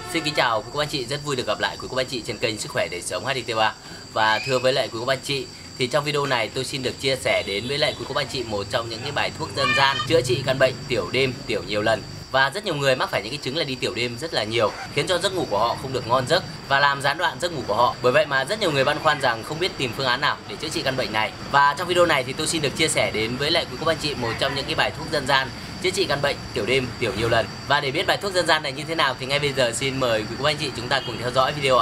Xin kính chào quý cô anh chị, rất vui được gặp lại quý cô anh chị trên kênh Sức khỏe đời sống HDT3. Và thưa với lại quý cô anh chị, thì trong video này tôi xin được chia sẻ đến với lại quý cô anh chị một trong những cái bài thuốc dân gian chữa trị căn bệnh tiểu đêm, tiểu nhiều lần. Và rất nhiều người mắc phải những cái chứng là đi tiểu đêm rất là nhiều, khiến cho giấc ngủ của họ không được ngon giấc và làm gián đoạn giấc ngủ của họ. Bởi vậy mà rất nhiều người băn khoăn rằng không biết tìm phương án nào để chữa trị căn bệnh này. Và trong video này thì tôi xin được chia sẻ đến với lại quý cô anh chị một trong những cái bài thuốc dân gian chữa trị căn bệnh tiểu đêm, tiểu nhiều lần. Và để biết bài thuốc dân gian này như thế nào thì ngay bây giờ xin mời quý cô anh chị chúng ta cùng theo dõi video ạ.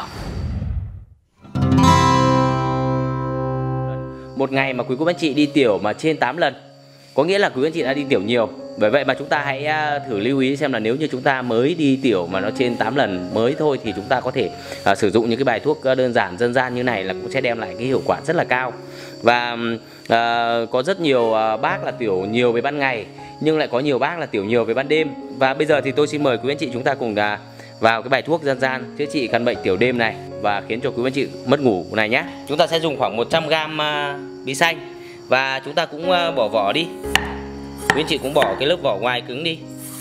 Một ngày mà quý cô anh chị đi tiểu mà trên 8 lần có nghĩa là quý anh chị đã đi tiểu nhiều. Bởi vậy mà chúng ta hãy thử lưu ý xem là nếu như chúng ta mới đi tiểu mà nó trên 8 lần mới thôi thì chúng ta có thể sử dụng những cái bài thuốc đơn giản dân gian như này là cũng sẽ đem lại cái hiệu quả rất là cao. Và có rất nhiều bác là tiểu nhiều về ban ngày nhưng lại có nhiều bác là tiểu nhiều về ban đêm. Và bây giờ thì tôi xin mời quý anh chị chúng ta cùng vào cái bài thuốc dân gian chữa trị căn bệnh tiểu đêm này và khiến cho quý anh chị mất ngủ này nhé. Chúng ta sẽ dùng khoảng 100g bí xanh và chúng ta cũng bỏ vỏ đi. Quý anh chị cũng bỏ cái lớp vỏ ngoài cứng đi.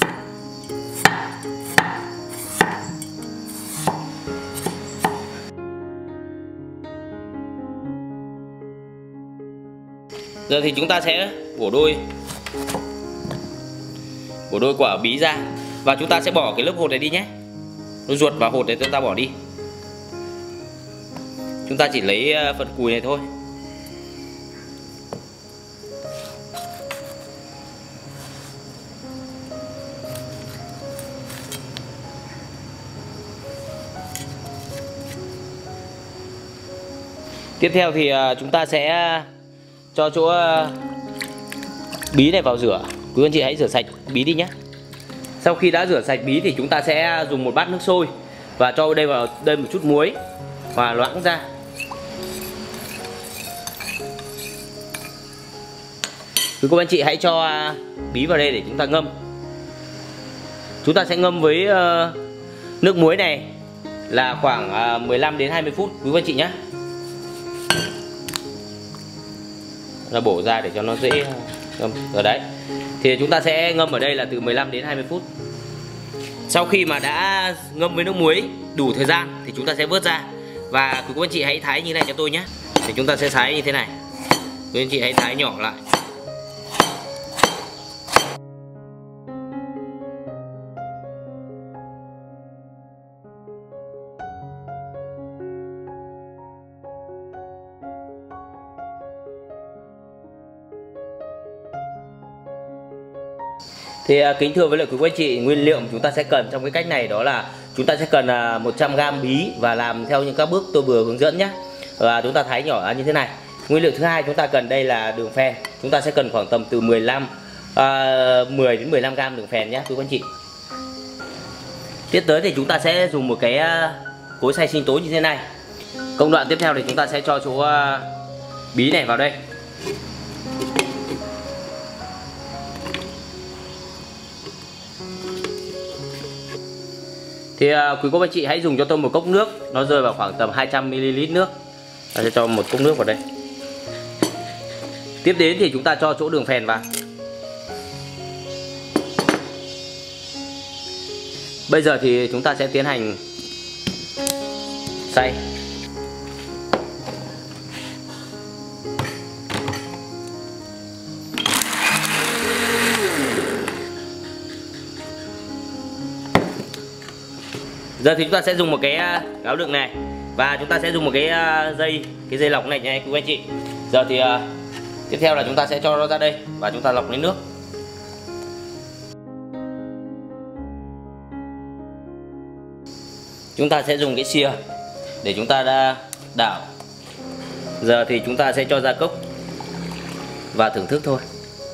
Giờ thì chúng ta sẽ bổ đôi quả bí ra và chúng ta sẽ bỏ cái lớp hột này đi nhé. Đôi ruột và hột này chúng ta bỏ đi. Chúng ta chỉ lấy phần cùi này thôi. Tiếp theo thì chúng ta sẽ cho chỗ bí này vào rửa. Quý anh chị hãy rửa sạch bí đi nhé. Sau khi đã rửa sạch bí thì chúng ta sẽ dùng một bát nước sôi và cho vào đây một chút muối và loãng ra. Quý cô anh chị hãy cho bí vào đây để chúng ta ngâm. Chúng ta sẽ ngâm với nước muối này là khoảng 15 đến 20 phút quý cô anh chị nhé. Là bổ ra để cho nó dễ ngâm. Ở đấy thì chúng ta sẽ ngâm ở đây là từ 15 đến 20 phút. Sau khi mà đã ngâm với nước muối đủ thời gian thì chúng ta sẽ vớt ra. Và quý cô anh chị hãy thái như này cho tôi nhé. Thì chúng ta sẽ thái như thế này. Quý anh chị hãy thái nhỏ lại. Thì kính thưa với lại quý anh chị, nguyên liệu mà chúng ta sẽ cần trong cái cách này đó là chúng ta sẽ cần 100g bí và làm theo những các bước tôi vừa hướng dẫn nhé. Và chúng ta thái nhỏ như thế này. Nguyên liệu thứ hai chúng ta cần đây là đường phèn. Chúng ta sẽ cần khoảng tầm từ 10 đến 15g đường phèn nhé quý anh chị. Tiếp tới thì chúng ta sẽ dùng một cái cối xay sinh tố như thế này. Công đoạn tiếp theo thì chúng ta sẽ cho chỗ bí này vào đây. Thì quý cô anh chị hãy dùng cho tôi một cốc nước, nó rơi vào khoảng tầm 200ml nước. Ta sẽ cho một cốc nước vào đây. Tiếp đến thì chúng ta cho chỗ đường phèn vào. Bây giờ thì chúng ta sẽ tiến hành xay. Giờ thì chúng ta sẽ dùng một cái gáo đựng này và chúng ta sẽ dùng một cái dây lọc này nha quý anh chị. Giờ thì tiếp theo là chúng ta sẽ cho nó ra đây và chúng ta lọc lấy nước. Chúng ta sẽ dùng cái xìa để chúng ta đảo. Giờ thì chúng ta sẽ cho ra cốc và thưởng thức thôi.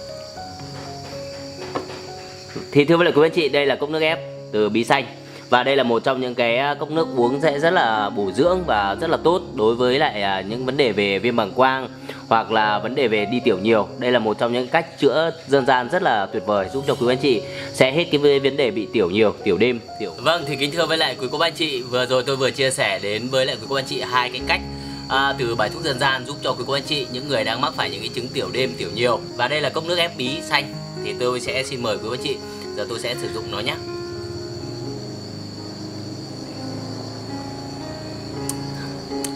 Thì thưa với lại quý anh chị, đây là cốc nước ép từ bí xanh. Và đây là một trong những cái cốc nước uống sẽ rất là bổ dưỡng và rất là tốt đối với lại những vấn đề về viêm bàng quang hoặc là vấn đề về đi tiểu nhiều. Đây là một trong những cách chữa dân gian rất là tuyệt vời giúp cho quý anh chị sẽ hết cái vấn đề bị tiểu nhiều, tiểu đêm, tiểu. Vâng, thì kính thưa với lại quý cô anh chị, vừa rồi tôi vừa chia sẻ đến với lại quý cô anh chị hai cái cách từ bài thuốc dân gian giúp cho quý cô anh chị những người đang mắc phải những cái chứng tiểu đêm, tiểu nhiều. Và đây là cốc nước ép bí xanh thì tôi sẽ xin mời quý cô anh chị, giờ tôi sẽ sử dụng nó nhé.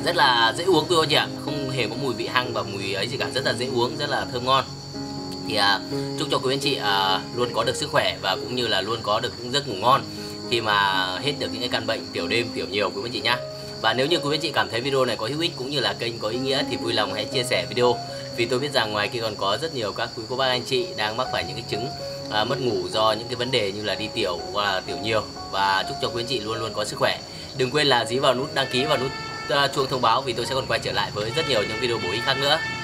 Rất là dễ uống quý cô anh chị ạ, không hề có mùi vị hăng và mùi ấy gì cả, rất là dễ uống, rất là thơm ngon. Thì chúc cho quý anh chị luôn có được sức khỏe và cũng như là luôn có được những giấc ngủ ngon khi mà hết được những cái căn bệnh tiểu đêm tiểu nhiều quý anh chị nhá. Và nếu như quý anh chị cảm thấy video này có hữu ích cũng như là kênh có ý nghĩa thì vui lòng hãy chia sẻ video, vì tôi biết rằng ngoài kia còn có rất nhiều các quý cô bác anh chị đang mắc phải những cái chứng mất ngủ do những cái vấn đề như là đi tiểu hoặc là tiểu nhiều. Và chúc cho quý anh chị luôn luôn có sức khỏe. Đừng quên là dí vào nút đăng ký và nút chuông thông báo, vì tôi sẽ còn quay trở lại với rất nhiều những video bổ ích khác nữa.